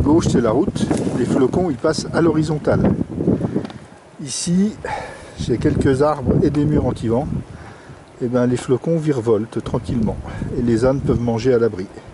gauche c'est la route, les flocons ils passent à l'horizontale. Ici, j'ai quelques arbres et des murs anti-vent, et ben les flocons virevoltent tranquillement et les ânes peuvent manger à l'abri.